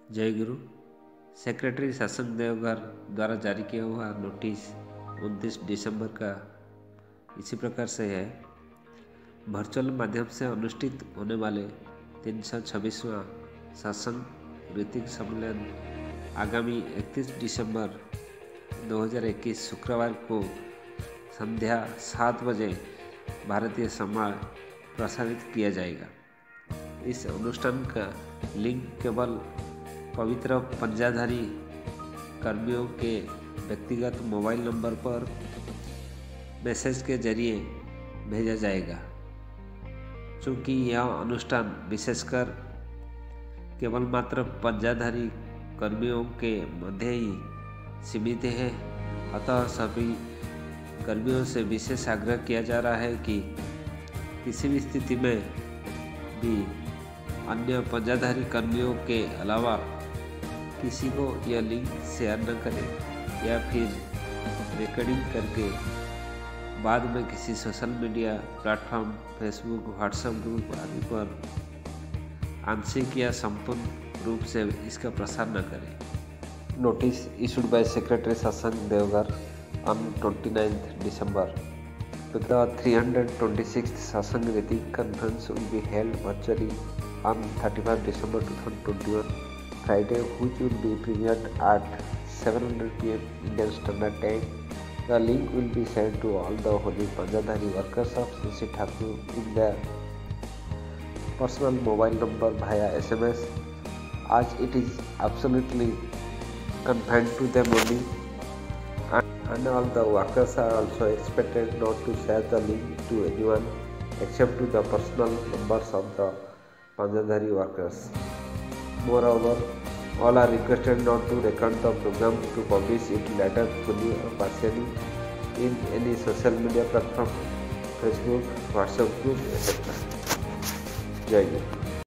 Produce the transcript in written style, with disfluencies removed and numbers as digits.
जय गुरु। सेक्रेटरी शासन देवघर द्वारा जारी किया हुआ नोटिस 29 दिसंबर का इसी प्रकार से है। वर्चुअल माध्यम से अनुष्ठित होने वाले 326वां शासन ऋतिक सम्मेलन आगामी 31 दिसंबर 2021 शुक्रवार को संध्या 7 बजे भारतीय समय प्रसारित किया जाएगा। इस अनुष्ठान का लिंक केवल पवित्र पंजाधारी कर्मियों के व्यक्तिगत मोबाइल नंबर पर मैसेज के जरिए भेजा जाएगा। चूँकि यह अनुष्ठान विशेषकर केवल मात्र पंजाधारी कर्मियों के मध्य ही सीमित है, अतः सभी कर्मियों से विशेष आग्रह किया जा रहा है कि किसी भी स्थिति में भी अन्य पंजाधारी कर्मियों के अलावा किसी को यह लिंक शेयर न करें या फिर रिकॉर्डिंग करके बाद में किसी social media platform Facebook, WhatsApp group आदि पर आंशिक या संपूर्ण रूप से इसका प्रसार न करें। Notice issued by Secretary Sasang Devgar on 29th December. The 326th Sasang Ritik Conference will be held virtually on 31st December 2021, Friday, which will be premiered at 7:00 p.m. Indian Standard Time. The link will be sent to all the holy Panjadhari workers of Sri Thakur in their personal mobile number via SMS, as it is absolutely confined to them only, and all the workers are also expected not to share the link to anyone except to the personal numbers of the Panjadhari workers. Moreover, all are requested not to record the program to publish it later fully or partially in any social media platform, Facebook, WhatsApp group, etc. Jai Hind.